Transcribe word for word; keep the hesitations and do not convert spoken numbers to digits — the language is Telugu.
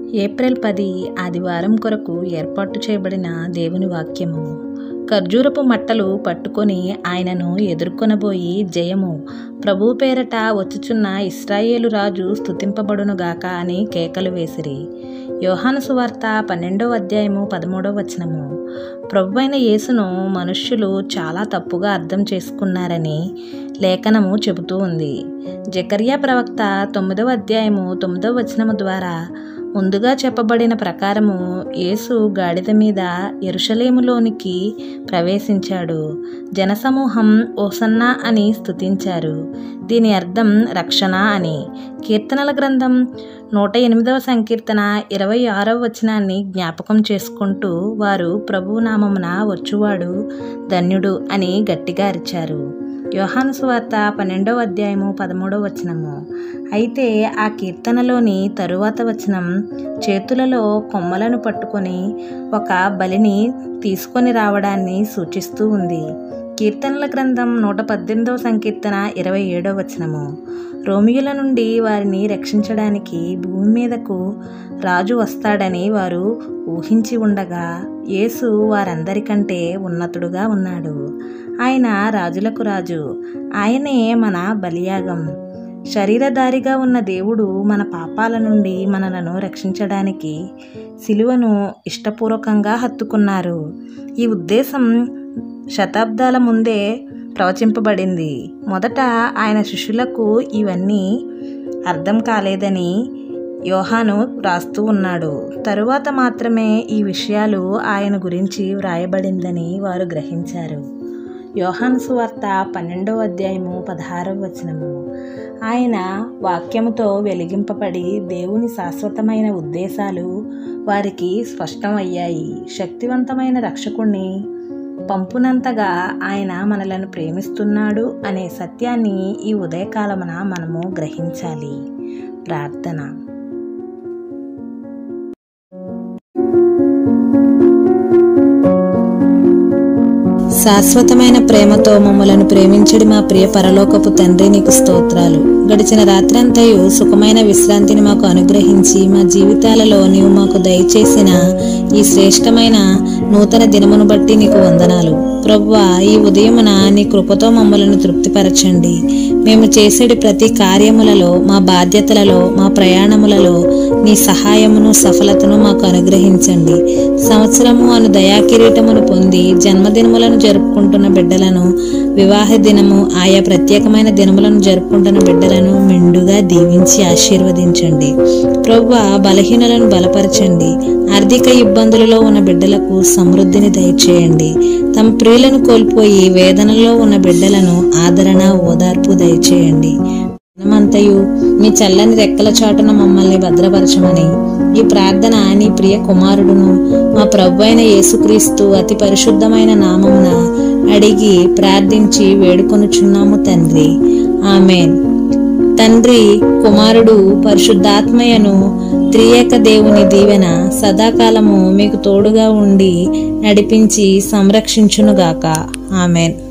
ఏప్రిల్ పది ఆదివారం కొరకు ఏర్పాటు చేయబడిన దేవుని వాక్యము. ఖర్జూరపు మట్టలు పట్టుకొని ఆయనను ఎదుర్కొనబోయి జయము, ప్రభు పేరట వచ్చుచున్న ఇశ్రాయేలు రాజు స్తుతింపబడునుగాక అని కేకలు వేసిరి. యోహాను సువార్త పన్నెండవ అధ్యాయము పదమూడవ వచనము. ప్రభువైన యేసును మనుష్యులు చాలా తప్పుగా అర్థం చేసుకున్నారని లేఖనము చెబుతూ ఉంది. జకర్యా ప్రవక్త తొమ్మిదవ అధ్యాయము తొమ్మిదవ వచనము ద్వారా ముందుగా చెప్పబడిన ప్రకారము యేసు గాడిద మీద యెరూషలేములోనికి ప్రవేశించాడు. జనసమూహం ఓసన్నా అని స్తుతించారు. దీని అర్థం రక్షణ అని. కీర్తనల గ్రంథం నూట ఎనిమిదవ సంకీర్తన ఇరవై ఆరవ వచనాన్ని జ్ఞాపకం చేసుకుంటూ వారు ప్రభువు నామమున వచ్చువాడు ధన్యుడు అని గట్టిగా అరిచారు. యోహాను సువార్త పన్నెండవ అధ్యాయము పదమూడవ వచనము. అయితే ఆ కీర్తనలోని తరువాత వచనం చేతులలో కొమ్మలను పట్టుకొని ఒక బలిని తీసుకొని రావడాన్ని సూచిస్తూ ఉంది. కీర్తనల గ్రంథం నూట పద్దెనిమిదవ సంకీర్తన ఇరవై ఏడవ వచనము. రోమియుల నుండి వారిని రక్షించడానికి భూమి మీదకు రాజు వస్తాడని వారు ఊహించి ఉండగా యేసు వారందరికంటే ఉన్నతుడుగా ఉన్నాడు. ఆయన రాజులకు రాజు. ఆయనే మన బలియాగం. శరీరధారిగా ఉన్న దేవుడు మన పాపాల నుండి మనలను రక్షించడానికి సిలువను ఇష్టపూర్వకంగా హత్తుకున్నారు. ఈ ఉద్దేశం శతాబ్దాల ముందే ప్రవచింపబడింది. మొదట ఆయన శిష్యులకు ఇవన్నీ అర్థం కాలేదని యోహాను రాస్తూ ఉన్నాడు. తరువాత మాత్రమే ఈ విషయాలు ఆయన గురించి వ్రాయబడిందని వారు గ్రహించారు. యోహాను సువార్త పన్నెండవ అధ్యాయము పదహారవ వచనము. ఆయన వాక్యముతో వెలిగింపబడి దేవుని శాశ్వతమైన ఉద్దేశాలు వారికి స్పష్టమయ్యాయి. శక్తివంతమైన రక్షకుణ్ణి పంపునంతగా ఆయన మనలను ప్రేమిస్తున్నాడు అనే సత్యాన్ని ఈ ఉదయకాలమున మనము గ్రహించాలి. ప్రార్థన. శాశ్వతమైన ప్రేమతో మమ్మలను ప్రేమించడి మా ప్రియ పరలోకపు తండ్రి, నీకు స్తోత్రాలు. గడిచిన రాత్రంతయు సుఖమైన విశ్రాంతిని మాకు అనుగ్రహించి మా జీవితాలలో నీవు మాకు దయచేసిన ఈ శ్రేష్టమైన నూతన దినమును బట్టి నీకు వందనాలు. ప్రభువా, ఈ ఉదయమున నీ కృపతో మమ్మలను తృప్తిపరచండి. మేము చేసేటి ప్రతి కార్యములలో, మా బాధ్యతలలో, మా ప్రయాణములలో నీ సహాయమును సఫలతను మాకు అనుగ్రహించండి. సంవత్సరము అను దయాకిరీటమును పొంది జన్మదినములను జరుపుకుంటున్న బిడ్డలను, వివాహ దినము, ఆయా ప్రత్యేకమైన దినములను జరుపుకుంటున్న బిడ్డలను మెండుగా దీవించి ఆశీర్వదించండి. ప్రభువా, బలహీనులను బలపరచండి. ఆర్థిక ఇబ్బందులలో ఉన్న బిడ్డలకు సమృద్ధిని దయచేయండి. తమ ప్రియులను కోల్పోయి వేదనలో ఉన్న బిడ్డలను ఆదరణ, ఓదార్పు దయచేయండి. దినమంతయు మీ చల్లని రెక్కల చాటున మమ్మల్ని భద్రపరచమని ఈ ప్రార్థన నీ ప్రియ కుమారుడును మా ప్రభు అయిన యేసుక్రీస్తు అతి పరిశుద్ధమైన నామమున అడిగి ప్రార్థించి వేడుకొనుచున్నాము తండ్రి. ఆమేన్. తండ్రి, కుమారుడు, పరిశుద్ధాత్మయను త్రియేక దేవుని దీవెన సదాకాలము మీకు తోడుగా ఉండి నడిపించి సంరక్షించునుగాక. ఆమేన్.